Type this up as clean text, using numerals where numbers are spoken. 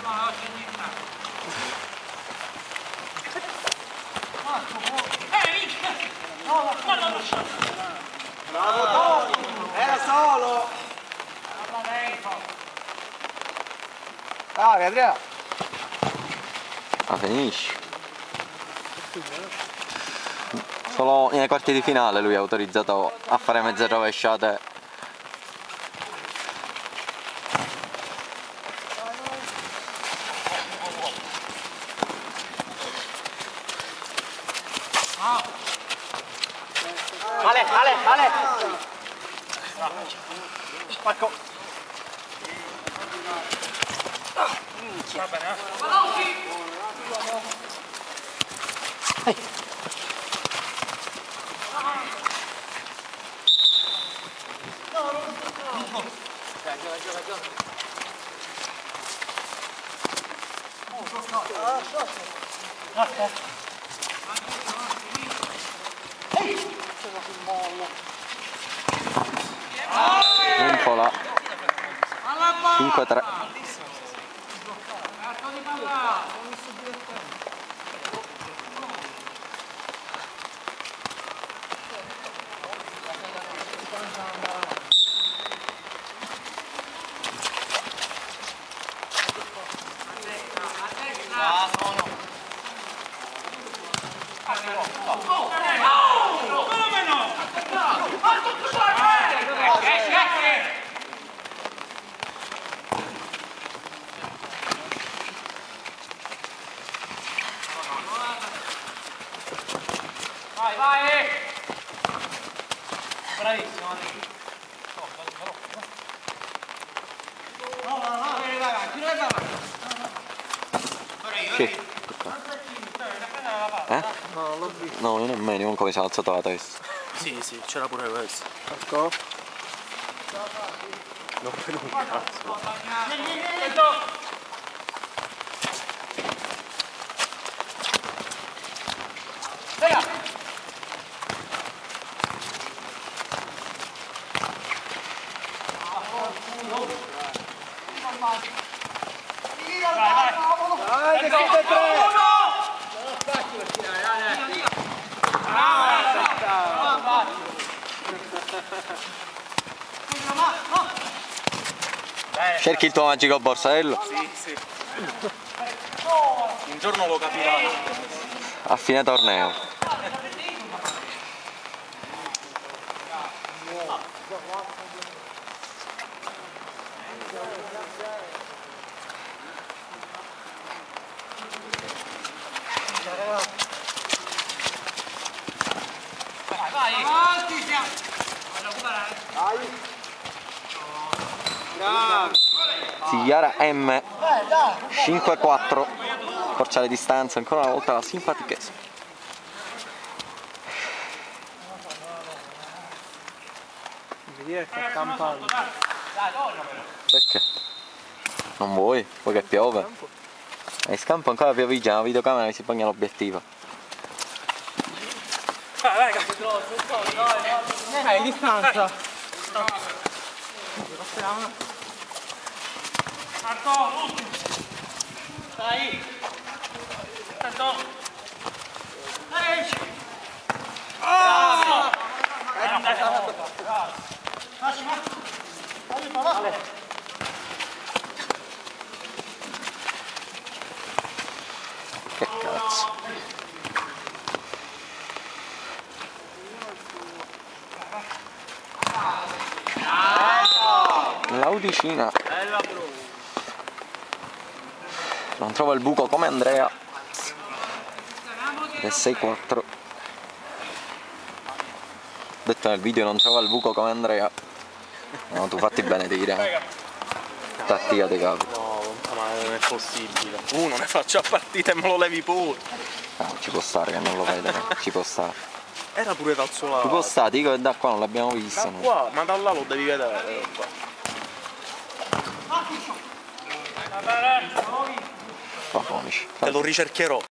Era solo! Dai, Andrea! Ah, finisci. Solo nei quarti di finale lui è autorizzato a fare mezze rovesciate. Ale! Marco! Va bene, Vincola 5-3. Vai! Bravissimo! No, Sì. no, non l'ho visto. No, io nemmeno, non come si è alzato la testa. Sì, c'era pure questo. Marco? Non per un cazzo. Vai, che siete tre! Cerchi il tuo magico borsello. Sì. Un giorno lo capirai. A fine torneo. Vai! Avanti siamo! Vai! Zigliara M 5-4. Forza le distanze, ancora una volta la simpatichezza. Vedere che sta campando. Perché? Non vuoi? Vuoi che piove? E scampo ancora pioviggia, la videocamera si bagna l'obiettivo. Vai, Distanza! Marco, ultimo. Dai. Attento. Dai. Che cazzo. Laudicina. Non trova il buco come Andrea. E 6-4. Detto nel video, non trova il buco come Andrea. No, tu fatti benedire. Tattica dei capi. No, ma non è possibile. Uno ne faccio a partita e me lo levi pure. No, ci può stare che non lo vede, ci può stare. Era pure dal suo lato. Ci può stare, dico che da qua non l'abbiamo visto. Da No? qua, ma da là lo devi vedere. Fafonici. Te lo ricercherò.